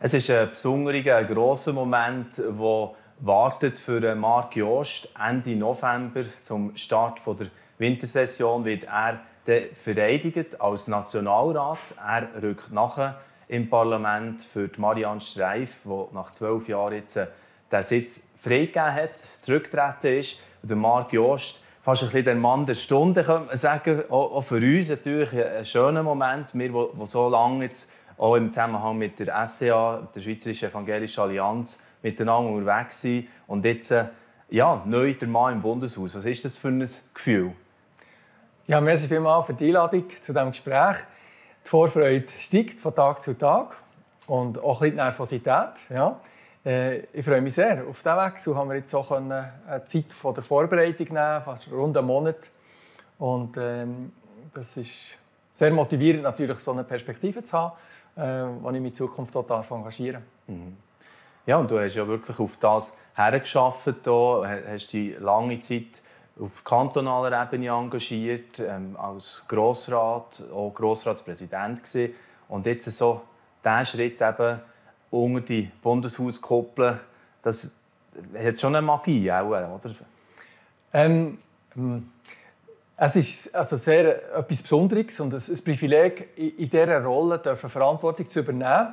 Es ist ein besonderer, ein grosser Moment, der wartet für Marc Jost. Ende November, zum Start der Wintersession, wird er vereidigt als Nationalrat. Er rückt nach im Parlament für Marianne Streif, die nach 12 Jahren jetzt den Sitz freigegeben hat, zurückgetreten ist. Und der Marc Jost, fast ein bisschen der Mann der Stunde, könnte man sagen. Auch für uns natürlich ein schöner Moment. Wir, die so lange jetzt auch im Zusammenhang mit der SCA, der Schweizerischen Evangelischen Allianz, miteinander unterwegs sind. Und jetzt neu der Mann im Bundeshaus. Was ist das für ein Gefühl? Ja, merci vielmals für die Einladung zu diesem Gespräch. Die Vorfreude steigt von Tag zu Tag und auch ein bisschen die Nervosität. Ja. Ich freue mich sehr. Auf diesem Wechsel haben wir jetzt auch eine Zeit der Vorbereitung nehmen, fast rund einen Monat. Und das ist sehr motivierend, natürlich so eine Perspektive zu haben, wo ich mich in Zukunft total engagieren darf. Ja, und du hast ja wirklich auf das hergearbeitet, hast dich lange Zeit auf kantonaler Ebene engagiert, als Grossrat, auch Grossratspräsident gewesen. Und jetzt so dieser Schritt eben unter die Bundeshauskuppel, das hat schon eine Magie, auch, oder? Es ist also sehr etwas Besonderes und ein Privileg, in dieser Rolle Verantwortung zu übernehmen.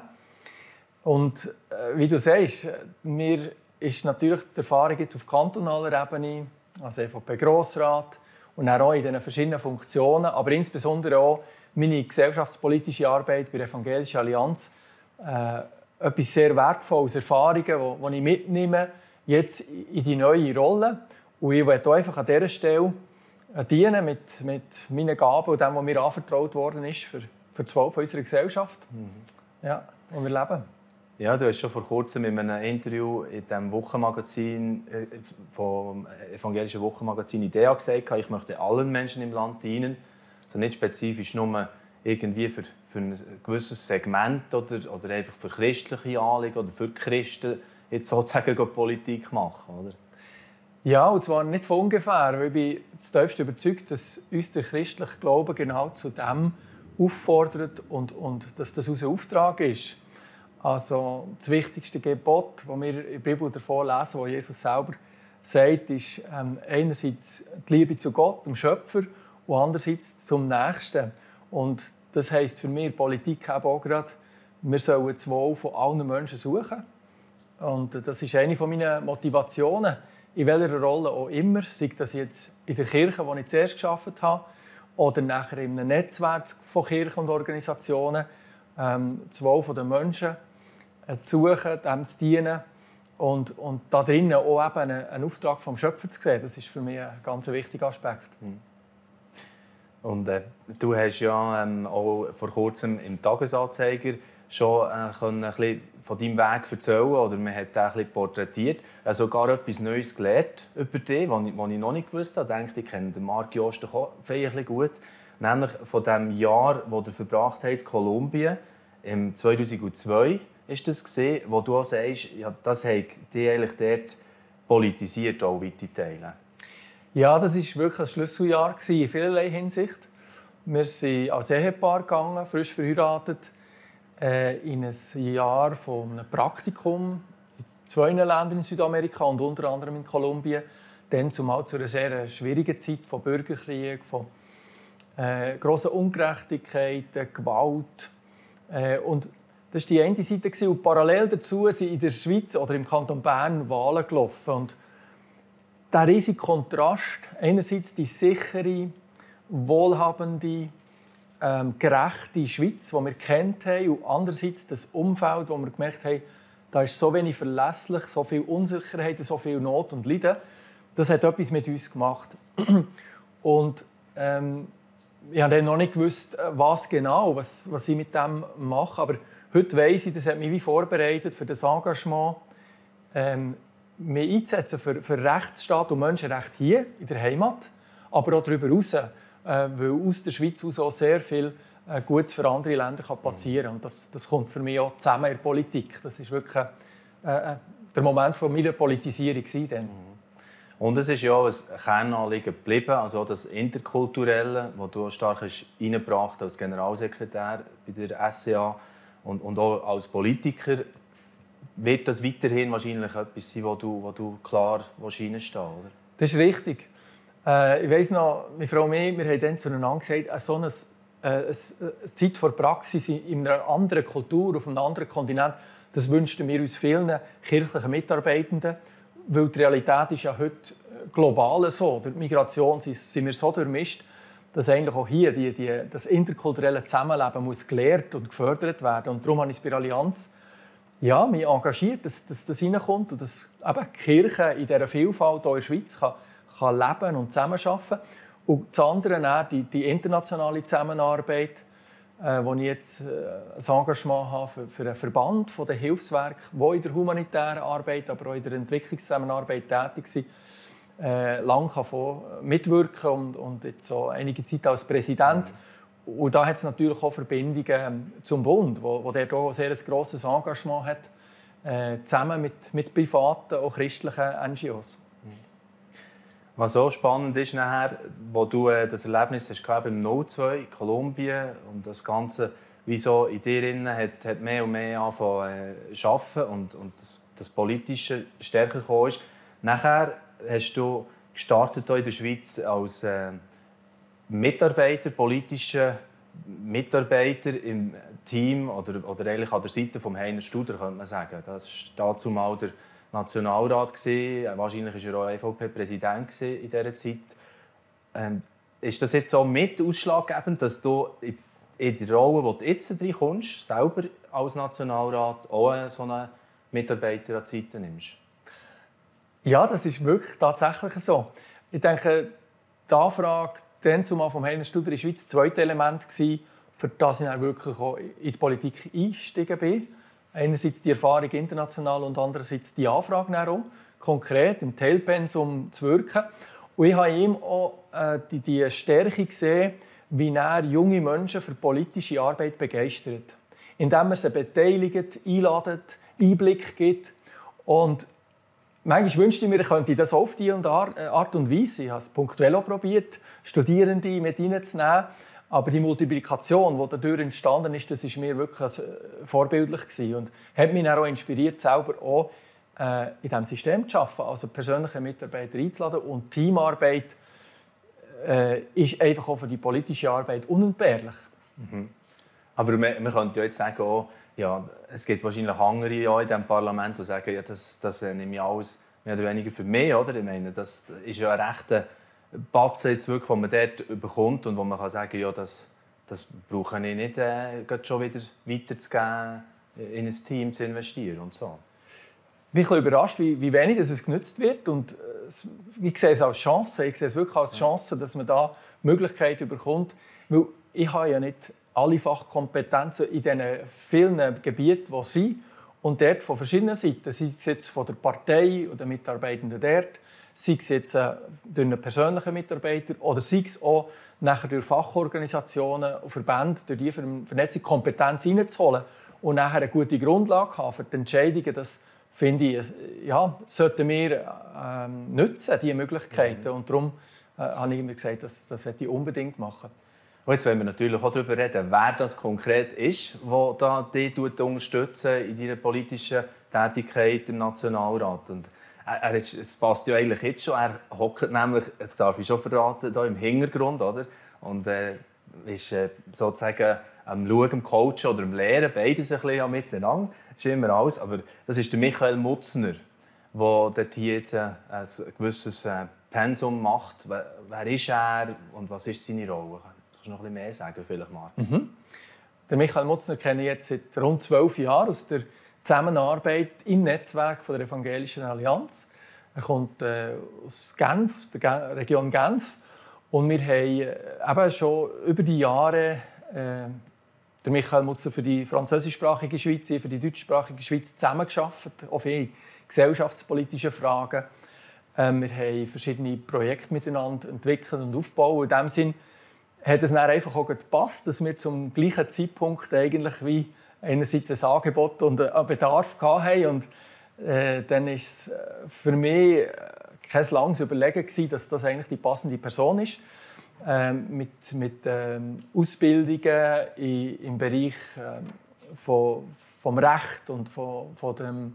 Und wie du sagst, mir ist natürlich die Erfahrung jetzt auf kantonaler Ebene, als EVP-Grossrat und dann auch in diesen verschiedenen Funktionen, aber insbesondere auch meine gesellschaftspolitische Arbeit bei der Evangelischen Allianz, etwas sehr Wertvolles, Erfahrungen, die ich mitnehme, jetzt in die neue Rolle. Und ich möchte einfach an dieser Stelle dienen mit meinen Gaben und dem, was mir anvertraut worden ist, für das Wohl unserer Gesellschaft, ja, wo wir leben. Ja, du hast schon vor kurzem in einem Interview in dem Wochenmagazin, vom evangelischen Wochenmagazin IDEA gesagt, ich möchte allen Menschen im Land dienen. Also nicht spezifisch nur irgendwie für ein gewisses Segment oder einfach für christliche Anliegen oder für Christen jetzt sozusagen Politik machen, oder? Ja, und zwar nicht von ungefähr, weil ich bin zutiefst überzeugt, dass uns der christliche Glaube genau zu dem auffordert und dass das unser Auftrag ist. Also das wichtigste Gebot, das wir in der Bibel davon lesen, wo Jesus selber sagt, ist einerseits die Liebe zu Gott, dem Schöpfer, und andererseits zum Nächsten. Und das heisst für mich Politik eben auch gerade, wir sollen das Wohl von allen Menschen suchen. Und das ist eine meiner Motivationen, in welcher Rolle auch immer, sei das jetzt in der Kirche, die ich zuerst gearbeitet habe, oder nachher in einem Netzwerk von Kirchen und Organisationen, das Wohl der Menschen zu suchen, dem zu dienen und da drinnen auch eben einen Auftrag vom Schöpfer zu sehen. Das ist für mich ein ganz wichtiger Aspekt. Und du hast ja auch vor kurzem im Tagesanzeiger schon ein bisschen von deinem Weg erzählen oder man hat dich ein bisschen porträtiert. Sogar etwas Neues gelernt über dich, was ich noch nicht gewusst habe. Ich denke, ich kenne den Marc Jost auch ein gut. Nämlich von dem Jahr, das du verbracht hast in Kolumbien, im 2002 ist das gesehen, wo du auch sagst, ja, das hat dich eigentlich dort politisiert, auch weite Teile. Ja, das war wirklich ein Schlüsseljahr in vielerlei Hinsicht. Wir sind als Ehepaar gegangen, frisch verheiratet, in ein Jahr von einem Praktikum in 2 Ländern in Südamerika und unter anderem in Kolumbien. Dann zumal zu einer sehr schwierigen Zeit von Bürgerkrieg, von grosser Ungerechtigkeit, Gewalt. Und das war die eine Seite. Und parallel dazu sind in der Schweiz oder im Kanton Bern Wahlen gelaufen. Und der riesige Kontrast, einerseits die sichere, wohlhabende, gerechte Schweiz, die wir kennt haben, und andererseits das Umfeld, wo wir gemerkt haben, da ist so wenig verlässlich, so viel Unsicherheit, so viel Not und Leiden. Das hat etwas mit uns gemacht. Und ich habe dann noch nicht gewusst, was genau, was ich mit dem mache. Aber heute weiss ich, das hat mich wie vorbereitet für das Engagement, mich einzusetzen für Rechtsstaat und Menschenrechte hier in der Heimat, aber auch darüber hinaus, weil aus der Schweiz aus auch sehr viel Gutes für andere Länder passieren kann. Und das kommt für mich auch zusammen in der Politik. Das war wirklich der Moment von meiner Politisierung. Und es ist ja auch ein Kernanliegen geblieben, also das Interkulturelle, das du stark reingebracht hast als Generalsekretär bei der SCA und auch als Politiker wird das weiterhin wahrscheinlich etwas sein, wo du klar reinstehen willst, oder? Das ist richtig. Ich weiss noch, meine Frau und ich, wir haben dann zueinander gesagt, so eine Zeit vor Praxis in einer anderen Kultur, auf einem anderen Kontinent, das wünschten wir uns vielen kirchlichen Mitarbeitenden, weil die Realität ist ja heute global so. Durch die Migration sind wir so durchmischt, dass eigentlich auch hier das interkulturelle Zusammenleben muss gelehrt und gefördert werden. Und darum habe ich bei der Allianz mich engagiert, dass das reinkommt und dass eben die Kirche in dieser Vielfalt hier in der Schweiz kann leben und zusammenarbeiten. Und das andere dann die internationale Zusammenarbeit, wo ich jetzt ein Engagement habe für einen Verband von den Hilfswerken, die in der humanitären Arbeit, aber auch in der Entwicklungszusammenarbeit tätig sind, lange mitwirken und jetzt so einige Zeit als Präsident. Und da hat es natürlich auch Verbindungen zum Bund, wo der auch ein sehr grosses Engagement hat, zusammen mit privaten, auch christlichen NGOs. Was auch spannend ist, nachher, wo du das Erlebnis hast beim 02 in Kolumbien und das Ganze, wie so in dir hat mehr und mehr angefangen zu arbeiten und das Politische stärker gekommen ist. Nachher hast du gestartet hier in der Schweiz als politischer Mitarbeiter im Team oder eigentlich an der Seite von Heiner Studer, könnte man sagen. Das war dazu mal der Nationalrat. Wahrscheinlich war er auch EVP-Präsident in dieser Zeit. Ist das jetzt so mit ausschlaggebend, dass du in die Rolle, wo du jetzt reinkommst, selber als Nationalrat auch so einen Mitarbeiter an die Seite nimmst? Ja, das ist wirklich tatsächlich so. Ich denke, die Anfrage dann zumal vom Heiner Studer in der Schweiz das zweite Element war, für das ich dann wirklich auch in die Politik eingestiegen bin. Einerseits die Erfahrung international und andererseits die Anfrage auch, konkret im Teilpensum zu wirken. Und ich habe ihm auch die Stärke gesehen, wie er junge Menschen für politische Arbeit begeistert. Indem er sie beteiligt, einladet, Einblick gibt. Und manchmal wünschte ich mir, ich könnte das auf diese Art und Weise. Ich habe es punktuell auch probiert, Studierende mit reinzunehmen. Aber die Multiplikation, die dadurch entstanden ist, das war mir wirklich vorbildlich gewesen und hat mich dann auch inspiriert, selber auch in diesem System zu arbeiten, also persönliche Mitarbeiter einzuladen. Und Teamarbeit ist einfach auch für die politische Arbeit unentbehrlich. Mhm. Aber man könnte ja jetzt sagen, auch, ja, es gibt wahrscheinlich andere in diesem Parlament, die sagen, ja, das nehme ich alles mehr oder weniger für mich. Oder? Ich meine, das ist ja ein rechter Batzen, jetzt wirklich, den man dort bekommt und wo man kann sagen, ja, das brauche ich nicht, schon wieder weiterzugeben, in ein Team zu investieren und so. Ich bin ein bisschen überrascht, wie wenig es genutzt wird. Und ich sehe es als Chance. Ich sehe es wirklich als Chance, dass man da Möglichkeiten bekommt. Weil ich habe ja nicht alle Fachkompetenzen in diesen vielen Gebieten, die sind. Und dort von verschiedenen Seiten, sei es jetzt von der Partei oder Mitarbeitenden dort, sei es jetzt durch einen persönlichen Mitarbeiter oder sei es auch nachher durch Fachorganisationen und Verbände, durch die Vernetzung Kompetenz reinzuholen und nachher eine gute Grundlage haben für die Entscheidungen. Das finde ich, ja, sollten wir nutzen, diese Möglichkeiten. Und darum habe ich immer gesagt, das möchte ich unbedingt machen. Und jetzt wollen wir natürlich auch darüber reden, wer das konkret ist, der dich unterstützt in deiner politischen Tätigkeit im Nationalrat. Und es passt ja eigentlich jetzt schon. Er hockt nämlich, das darf ich schon verraten, hier im Hintergrund, oder? Und ist sozusagen am Schauen, am Coachen oder am Lehren, beides ein bisschen miteinander. Das ist immer alles. Aber das ist der Michael Mutzner, der dort hier jetzt ein gewisses Pensum macht. Wer ist er und was ist seine Rolle? Kannst du noch ein bisschen mehr sagen, vielleicht, Marc? Den Michael Mutzner kenne ich jetzt seit rund 12 Jahren aus der Zusammenarbeit im Netzwerk der Evangelischen Allianz. Er kommt aus Genf, aus der Region Genf. Und wir haben eben schon über die Jahre der Michael Mutzner für die französischsprachige Schweiz, für die deutschsprachige Schweiz zusammengearbeitet, auch viele gesellschaftspolitische Fragen. Wir haben verschiedene Projekte miteinander entwickelt und aufgebaut. In diesem Sinn hat es dann einfach auch gepasst, dass wir zum gleichen Zeitpunkt eigentlich wie einerseits ein Angebot und einen Bedarf hatten. Und dann war es für mich kein langes Überlegen, dass das eigentlich die passende Person ist. Mit Ausbildungen im Bereich von vom Recht und von dem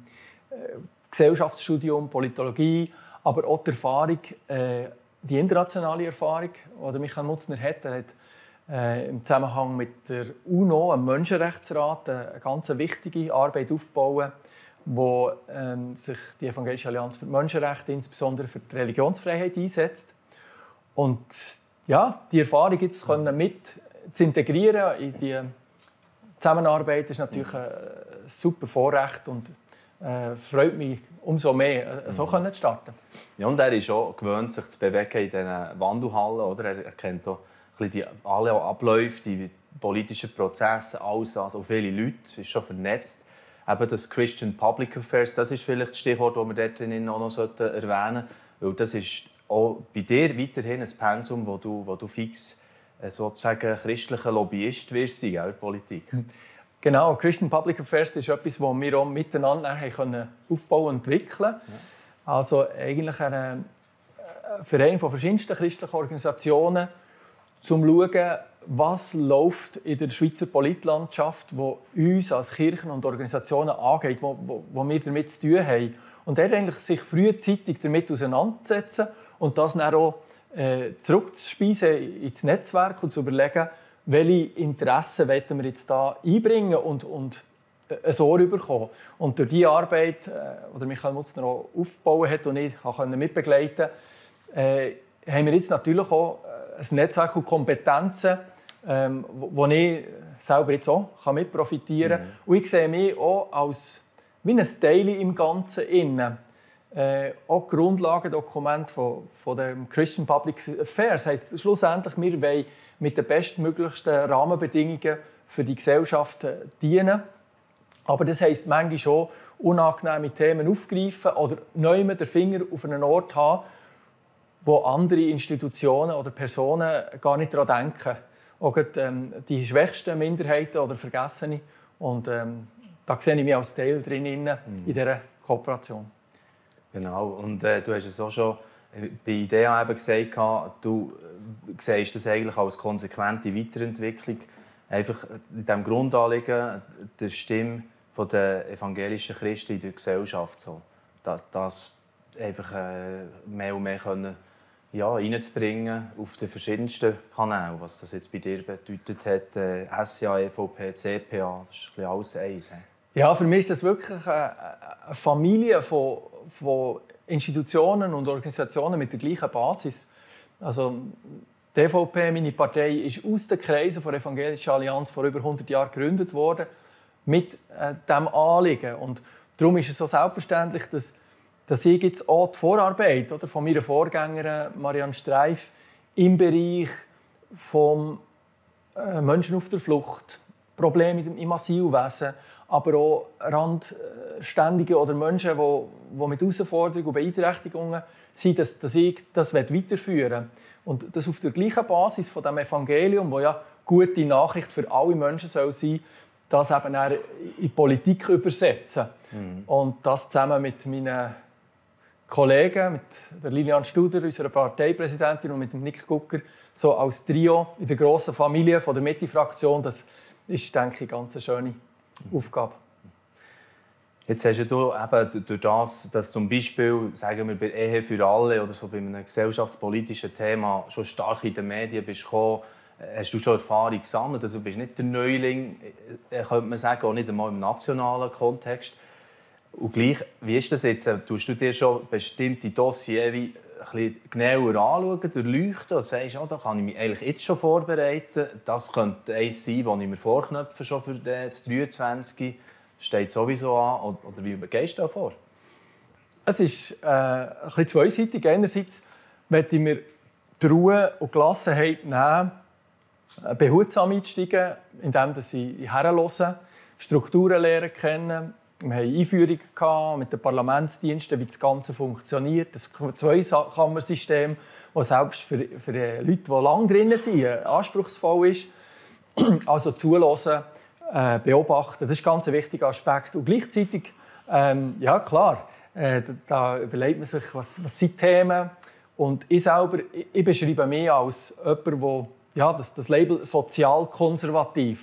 Gesellschaftsstudium, Politologie, aber auch die Erfahrung, die internationale Erfahrung, die Michael Mutzner hat. Er hat im Zusammenhang mit der UNO, einem Menschenrechtsrat, eine ganz wichtige Arbeit aufgebaut, wo sich die Evangelische Allianz für die Menschenrechte, insbesondere für die Religionsfreiheit, einsetzt. Und ja, die Erfahrung jetzt mit zu integrieren in die Zusammenarbeit ist natürlich ein super Vorrecht und freut mich umso mehr, so zu starten. Ja, und er ist auch gewöhnt, sich zu bewegen in diesen Wandelhallen. Oder? Er kennt auch alle Abläufe, die politischen Prozesse, alles, also viele Leute, ist schon vernetzt. Eben das Christian Public Affairs, das ist vielleicht das Stichwort, das wir dort drinnen auch noch erwähnen sollten. Weil das ist auch bei dir weiterhin ein Pensum, wo du fix sozusagen christlicher Lobbyist wirst sein in der Politik. Genau, Christian Public Affairs ist etwas, das wir auch miteinander aufbauen und entwickeln können. Ja. Also eigentlich ein Verein von verschiedensten christlichen Organisationen, um zu schauen, was läuft in der Schweizer Politlandschaft, wo uns als Kirchen und Organisationen angeht, wo wir damit zu tun haben. Und dort eigentlich sich frühzeitig damit auseinandersetzen und das dann auch zurückzuspeisen ins Netzwerk und zu überlegen, welche Interessen wollen wir jetzt da einbringen und ein Ohr bekommen. Und durch diese Arbeit, die Michael Mutzner auch aufgebaut hat und ich mitbegleiten konnte, haben wir jetzt natürlich auch ein Netzwerk und Kompetenzen, wo ich selber jetzt auch mit profitieren kann. Und ich sehe mich auch als wie ein Teil im Ganzen innen. Auch Grundlagendokument von dem Christian Public Affairs heisst schlussendlich, wir wollen mit den bestmöglichsten Rahmenbedingungen für die Gesellschaft dienen. Aber das heisst manchmal schon, unangenehme Themen aufgreifen oder neu den Finger auf einen Ort haben, wo andere Institutionen oder Personen gar nicht daran denken. Auch die schwächsten Minderheiten oder Vergessene. Und da sehe ich mich als Teil drin in dieser Kooperation. Genau, und du hast es auch schon bei IDEA eben gesagt, du siehst das eigentlich als konsequente Weiterentwicklung. Einfach in diesem Grundanliegen der Stimme der evangelischen Christen in der Gesellschaft. So. Das einfach mehr und mehr können, reinzubringen auf den verschiedensten Kanälen. Was das jetzt bei dir bedeutet hat, SCA, EVP, CPA, das ist alles eins. Ja, für mich ist das wirklich eine Familie von Institutionen und Organisationen mit der gleichen Basis. Also die EVP, meine Partei, ist aus den Kreisen der Evangelischen Allianz vor über 100 Jahren gegründet worden mit diesem Anliegen. Und darum ist es so selbstverständlich, dass ich jetzt auch die Vorarbeit von meiner Vorgängerin Marianne Streif im Bereich von Menschen auf der Flucht, Probleme im Asylwesen, aber auch Randständige oder Menschen, die mit Herausforderungen und Beeinträchtigungen sind, dass ich das weiterführen will. Und das auf der gleichen Basis von dem Evangelium, das ja gute Nachricht für alle Menschen soll sein, das eben in die Politik übersetzen. Und das zusammen mit meinen Kollegen, mit der Lilian Studer, unserer Parteipräsidentin, und mit dem Nick Gucker, so als Trio in der grossen Familie von der Mitte-Fraktion, das ist, denke ich, ganz eine schöne Aufgabe. Jetzt hast du eben durch das, dass zum Beispiel, sagen wir, bei Ehe für alle oder so bei einem gesellschaftspolitischen Thema schon stark in den Medien bist gekommen, hast du schon Erfahrung gesammelt. Also du bist nicht der Neuling, könnte man sagen, auch nicht einmal im nationalen Kontext. Und gleich, wie ist das jetzt? Tust du dir schon bestimmte Dossiers ein bisschen genauer anschauen, durchleuchten und sagst, da kann ich mich eigentlich jetzt schon vorbereiten. Das könnte eins sein, das ich mir vorknöpfe schon für das 23. Steht sowieso an. Oder wie gehst du da vor? Es ist ein bisschen zweiseitig. Einerseits möchte ich mir die Ruhe und Gelassenheit nehmen, behutsam einsteigen, indem ich herhöre, Strukturen lernen kennen. Wir hatten Einführung mit den Parlamentsdiensten, wie das Ganze funktioniert. Das Zweikammersystem, das selbst für Leute, die lange drin sind, anspruchsvoll ist. Also zuhören, beobachten, das ist ein ganz wichtiger Aspekt. Und gleichzeitig, ja klar, da überlegt man sich, was sind Themen. Und ich selber, ich beschreibe mich als jemand, der das Label sozialkonservativ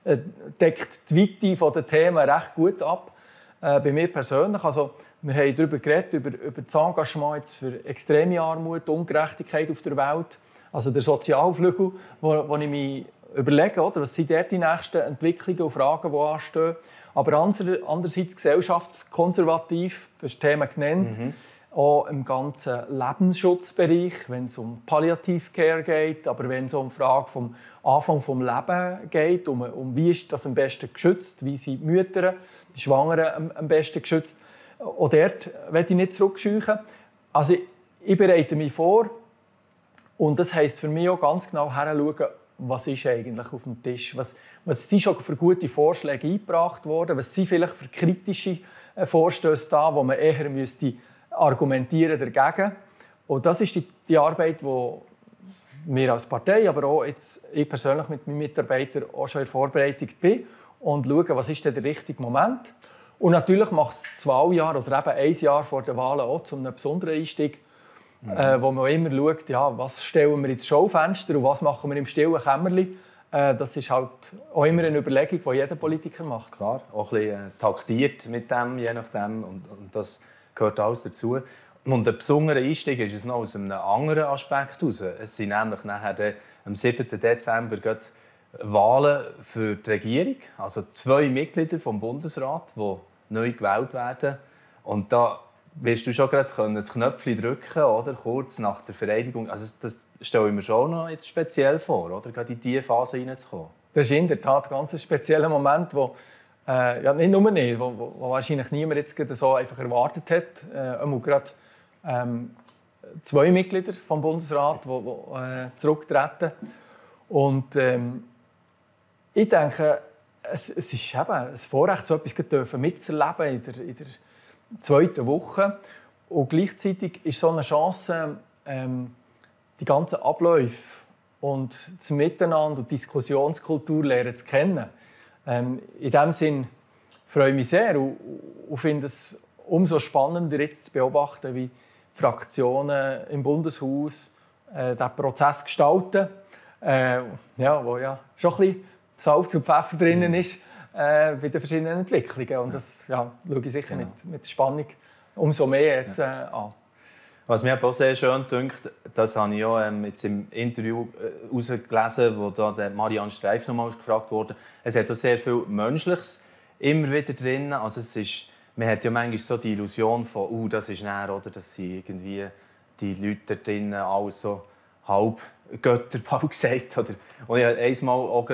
deckt die Weite der Themen recht gut ab. Bei mir persönlich. Also, wir haben darüber geredet, über das Engagement jetzt für extreme Armut, Ungerechtigkeit auf der Welt. Also der Sozialflügel, wo ich mich überlege, oder, was sind dort die nächsten Entwicklungen und Fragen, die anstehen. Aber andererseits gesellschaftskonservativ, du hast das Thema genannt, auch im ganzen Lebensschutzbereich, wenn es um Palliativcare geht, aber wenn es um die Frage vom Anfang des Lebens geht, um wie ist das am besten geschützt, wie sind die Mütter, die Schwangeren am besten geschützt. Auch dort will ich nicht zurückscheuchen. Also ich bereite mich vor und das heisst für mich auch ganz genau hinschauen, was ist eigentlich auf dem Tisch, was sind schon für gute Vorschläge eingebracht worden, was sind vielleicht für kritische Vorstöße da, wo man eher müsste argumentieren dagegen. Und das ist die Arbeit, die wir als Partei, aber auch jetzt ich persönlich mit meinen Mitarbeitern auch schon in Vorbereitung bin und schauen, was ist denn der richtige Moment. Und natürlich macht es das Wahljahr oder eben ein Jahr vor den Wahlen auch zu einem besonderen Einstieg, wo man immer schaut, ja, was stellen wir ins Schaufenster und was machen wir im stillen Kämmerlein. Das ist halt auch immer eine Überlegung, die jeder Politiker macht. Klar, auch ein bisschen taktiert mit dem, je nachdem, und das gehört alles dazu. Und ein besonderer Einstieg ist es noch aus einem anderen Aspekt heraus. Es sind nämlich nachher am 7. Dezember Wahlen für die Regierung, also 2 Mitglieder vom Bundesrat, die neu gewählt werden. Und da wirst du schon gerade das Knöpfchen drücken, oder? Kurz nach der Vereidigung. Also das stelle ich mir schon noch jetzt speziell vor, oder? Gerade in diese Phase hineinzukommen. Das ist in der Tat ein ganz spezieller Moment, wo ja, nicht nur nicht, wo wahrscheinlich niemand jetzt so einfach erwartet hat. Gerade 2 Mitglieder vom Bundesrat, die zurücktreten. Und ich denke, es ist eben ein Vorrecht, so etwas mitzuerleben in der 2. Woche. Und gleichzeitig ist so eine Chance, die ganzen Abläufe und das Miteinander und die Diskussionskultur lernen zu kennen. In diesem Sinn freue ich mich sehr und finde es umso spannender, jetzt zu beobachten, wie die Fraktionen im Bundeshaus diesen Prozess gestalten, wo ja schon ein bisschen Salz und Pfeffer drinnen ist bei den verschiedenen Entwicklungen. Und das schaue ich sicher mit Spannung umso mehr jetzt an. Was mir auch sehr schön dünkt, das habe ich auch jetzt im Interview herausgelesen, wo da der Marianne Streif nochmal gefragt wurde. Es hat auch sehr viel Menschliches immer wieder drin. Also man hat ja manchmal so die Illusion von, das ist näher, oder dass sie irgendwie die Leute da drinnen alles so halb Götter bald gesagt. Oder? Und ich durfte einmal auch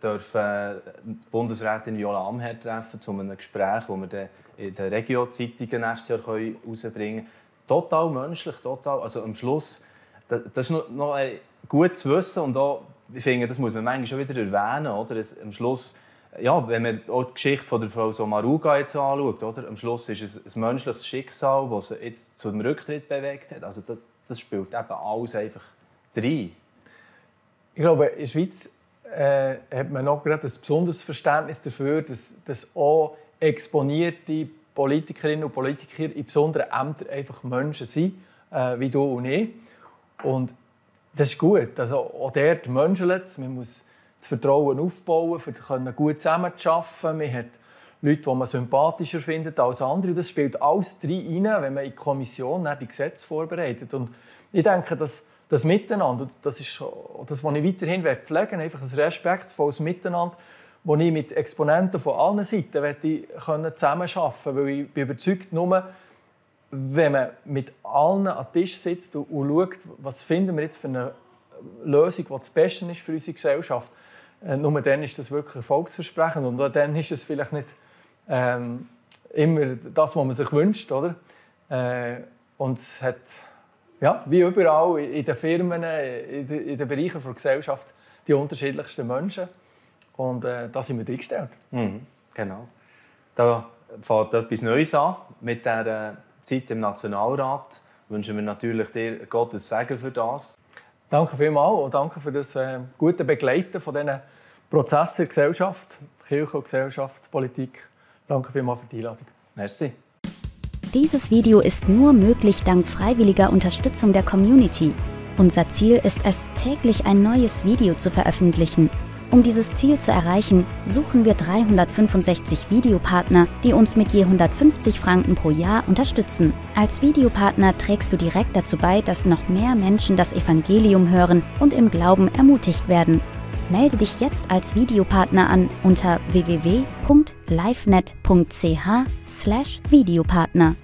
die Bundesrätin Viola Amherd treffen zu einem Gespräch, das wir dann in den Regio-Zeitungen nächstes Jahr herausbringen können. Total menschlich, total. Also am Schluss, das ist noch gut zu wissen und auch, ich finde, das muss man manchmal schon wieder erwähnen, oder? Am Schluss, ja, wenn man auch die Geschichte von der Frau Sommaruga jetzt anschaut, oder? Am Schluss ist es ein menschliches Schicksal, das sie jetzt zum Rücktritt bewegt hat. Also das spielt eben alles einfach rein. Ich glaube, in der Schweiz hat man noch gerade ein besonderes Verständnis dafür, dass auch exponierte Politikerinnen und Politiker in besonderen Ämtern einfach Menschen sind, wie du und ich. Und das ist gut. Also auch dort menschelt es. Man muss das Vertrauen aufbauen, um gut zusammenzuarbeiten. Man hat Leute, die man sympathischer findet als andere. Das spielt alles rein, wenn man in der Kommission die Gesetze vorbereitet. Und ich denke, dass das Miteinander, das ist das, was ich weiterhin pflegen will, einfach ein respektvolles Miteinander, wo ich mit Exponenten von allen Seiten zusammenarbeiten kann. Weil ich bin überzeugt, nur wenn man mit allen an den Tisch sitzt und schaut, was finden wir jetzt für eine Lösung, die das Beste ist für unsere Gesellschaft, nur dann ist das wirklich erfolgsversprechend. Und dann ist es vielleicht nicht immer das, was man sich wünscht. Oder? Und es hat, ja, wie überall in den Firmen, in den Bereichen der Gesellschaft, die unterschiedlichsten Menschen. Und da sind wir eingestellt. Genau. Da fängt etwas Neues an. Mit dieser Zeit im Nationalrat wünschen wir natürlich dir Gottes Segen für das. Danke vielmals und danke für das gute Begleiten von diesen Prozessen in der Gesellschaft, Kirche, Gesellschaft, Politik. Danke vielmals für die Einladung. Merci. Dieses Video ist nur möglich dank freiwilliger Unterstützung der Community. Unser Ziel ist es, täglich ein neues Video zu veröffentlichen. Um dieses Ziel zu erreichen, suchen wir 365 Videopartner, die uns mit je 150 Franken pro Jahr unterstützen. Als Videopartner trägst du direkt dazu bei, dass noch mehr Menschen das Evangelium hören und im Glauben ermutigt werden. Melde dich jetzt als Videopartner an unter www.livenet.ch/Videopartner.